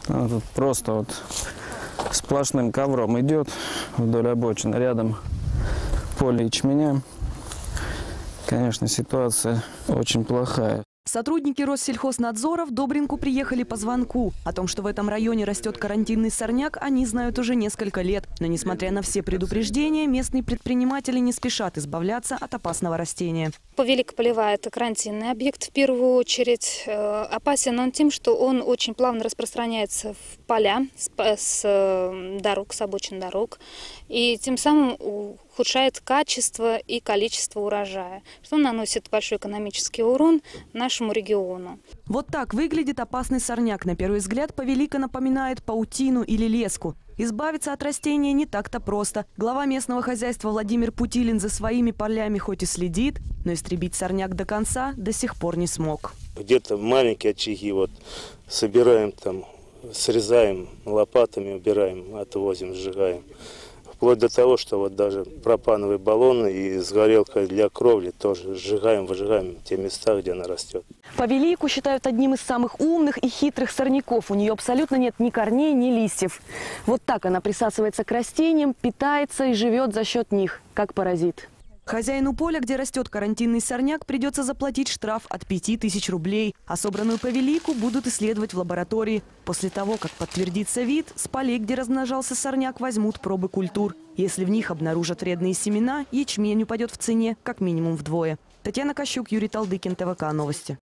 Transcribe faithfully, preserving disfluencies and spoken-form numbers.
А тут просто вот сплошным ковром идет вдоль обочины. Рядом поле ячменя. Конечно, ситуация очень плохая. Сотрудники Россельхознадзора в Добринку приехали по звонку. О том, что в этом районе растет карантинный сорняк, они знают уже несколько лет. Но, несмотря на все предупреждения, местные предприниматели не спешат избавляться от опасного растения. Великополевая – это карантинный объект. В первую очередь опасен он тем, что он очень плавно распространяется в поля с дорог, с обочин дорог. И тем самым ухудшает качество и количество урожая, что наносит большой экономический урон нашему региону. Вот так выглядит опасный сорняк. На первый взгляд повелика напоминает паутину или леску. Избавиться от растения не так-то просто. Глава местного хозяйства Владимир Путилин за своими полями хоть и следит, но истребить сорняк до конца до сих пор не смог. Где-то маленькие очаги вот собираем там, срезаем лопатами, убираем, отвозим, сжигаем. Вплоть до того, что вот даже пропановые баллоны и с горелкой для кровли тоже сжигаем, выжигаем те места, где она растет. Повелику считают одним из самых умных и хитрых сорняков. У нее абсолютно нет ни корней, ни листьев. Вот так она присасывается к растениям, питается и живет за счет них, как паразит. Хозяину поля, где растет карантинный сорняк, придется заплатить штраф от пяти тысяч рублей. А собранную повелику будут исследовать в лаборатории. После того, как подтвердится вид, с полей, где размножался сорняк, возьмут пробы культур. Если в них обнаружат вредные семена, ячмень упадет в цене как минимум вдвое. Татьяна Кощук, Юрий Талдыкин, ТВК Новости.